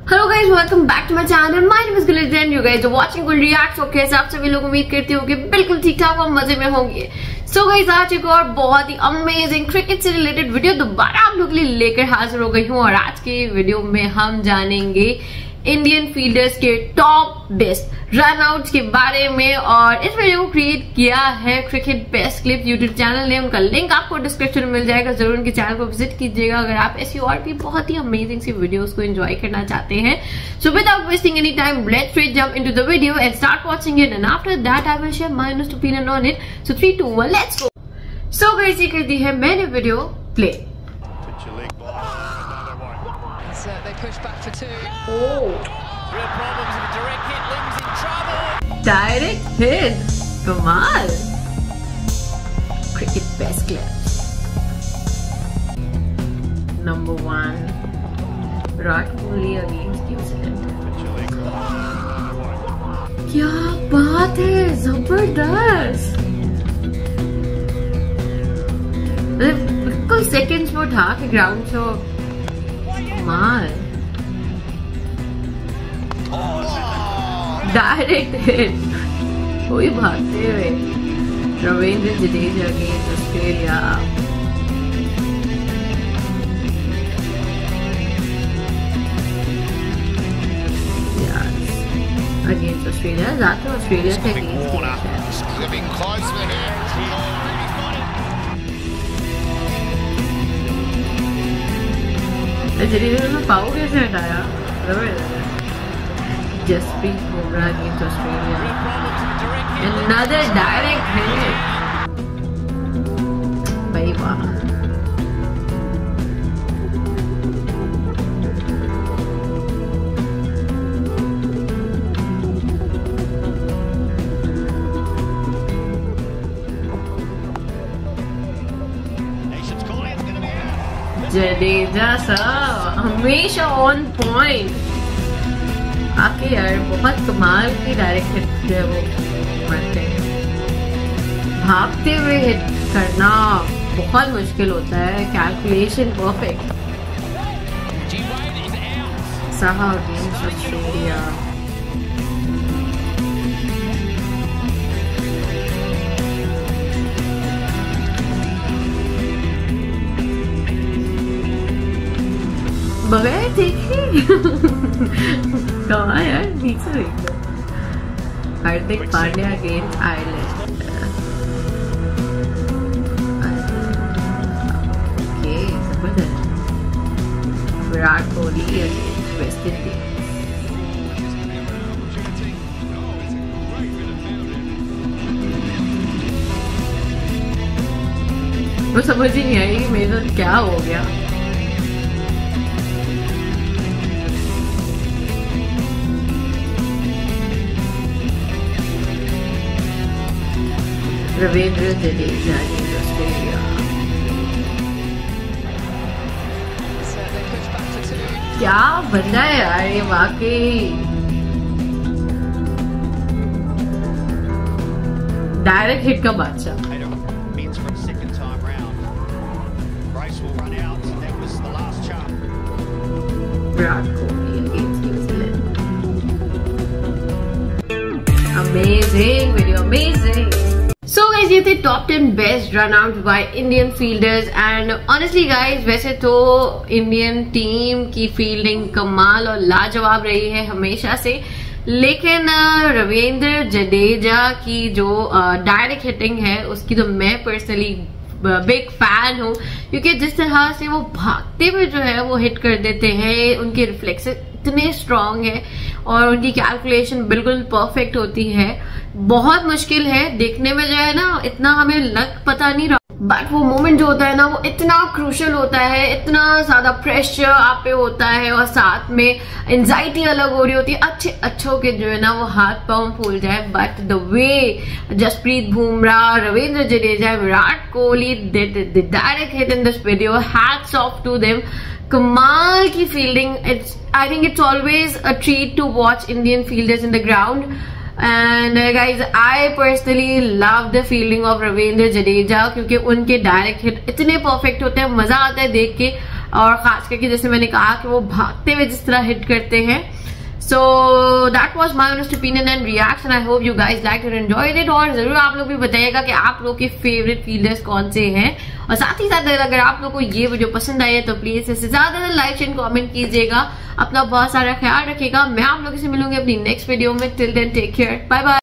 Hello guys, welcome back to my channel. My name is Gulij and you guys are watching Gul reacts. Okay, आप सभी लोग उम्मीद करते हो कि बिल्कुल ठीक ठाक और मजे में होंगे। सो गाइस, आज एक और बहुत ही अमेजिंग क्रिकेट से रिलेटेड वीडियो दोबारा आप लोग के लिए लेकर हाजिर हो गई हूँ। और आज के वीडियो में हम जानेंगे इंडियन फील्डर्स के टॉप बेस्ट रन आउट्स के बारे में। और इस वीडियो को क्रिएट किया है cricket best clip YouTube channel ने। उनका लिंक आपको डिस्क्रिप्शन में मिल जाएगा, जरूर उनके चैनल को विजिट कीजिएगा अगर आप ऐसी और भी बहुत ही अमेजिंग सी वीडियोस को एंजॉय करना चाहते हैं। So without wasting any time, let's straight jump into the video and start watching it. And after that I will share my honest opinion on it. So 3, 2, 1 let's go. So guys, ये कर दी है मैंने video play. They push back for two. Oh. Real problems with a direct hit, Lim's in trouble. Direct hit. Kamal. Cricket best clips. Number 1. Virat Kohli against New Zealand. क्या बात है, जबरदस्त। बिल्कुल सेकंड्स में उठा के ग्राउंड से कमाल। डायरेक्ट हिट, कोई भागते हुए। Ravindra Jadeja against Australia. Against Australia, ज्यादा ऑस्ट्रेलिया के जडेजा में पाओ कैसे हटाया। Jasprit Bumrah against Australia, another direct hit। भाई वाह, जडेजा साहब हमेशा ऑन पॉइंट आके यार, बहुत कमाल की डायरेक्ट हिट जो है वो मारते हैं। भागते हुए हिट करना बहुत मुश्किल होता है, calculation perfect. Saha against Australia, बगैर देखे कहाँ यार, नीचे देख लो। Hardik Pandya against Ireland. Okay, जबरदस्त। Virat Kohli against West Indies. वो समझ ही नहीं आई मेरे साथ क्या हो गया। Ravindra Jadeja against Australia. क्या बंदा है यार ये, वाकई डायरेक्ट हिट का बादशाह। Virat Kohli against New Zealand. Amazing video, amazing. So guys, ये थे top 10 best run out by Indian fielders. And honestly guys, वैसे तो इंडियन टीम की फील्डिंग कमाल और लाजवाब रही है हमेशा से, लेकिन रविंद्र जडेजा की जो डायरेक्ट हिटिंग है उसकी तो मैं पर्सनली बिग फैन हूँ। क्योंकि जिस तरह से वो भागते हुए जो है वो हिट कर देते हैं, उनके रिफ्लेक्स इतने स्ट्रांग है और उनकी कैलकुलेशन बिल्कुल परफेक्ट होती है। बहुत मुश्किल है देखने में, जो है ना, इतना हमें लग पता नहीं रहा, बट वो मोमेंट जो होता है ना वो इतना क्रूशियल होता है, इतना ज्यादा प्रेशर आप पे होता है और साथ में एंजाइटी अलग हो रही होती है। अच्छों के जो है ना वो हाथ पांव फूल जाए, but the way Jasprit Bumrah, Ravindra Jadeja, Virat Kohli did direct hit in this video, hats off to them. कमाल की fielding. I think it's always a treat to watch Indian fielders in the ground. And guys, I personally love the fielding of Ravindra Jadeja, क्योंकि उनके direct hit इतने perfect होते हैं, मजा आता है देख के। और खास करके जैसे मैंने कहा कि वो भागते हुए जिस तरह हिट करते हैं. So that was my honest opinion and reaction. I hope you guys liked and enjoyed it. और जरूर आप लोग भी बताइएगा कि आप लोग के फेवरेट फील्डर्स कौन से हैं. और साथ ही साथ अगर आप लोग को ये वीडियो पसंद आई है तो प्लीज इससे ज्यादा लाइक एंड कमेंट कीजिएगा. अपना बहुत सारा ख्याल रखिएगा. मैं आप लोगों से मिलूंगी अपनी नेक्स्ट वीडियो में. Till then take care. Bye bye.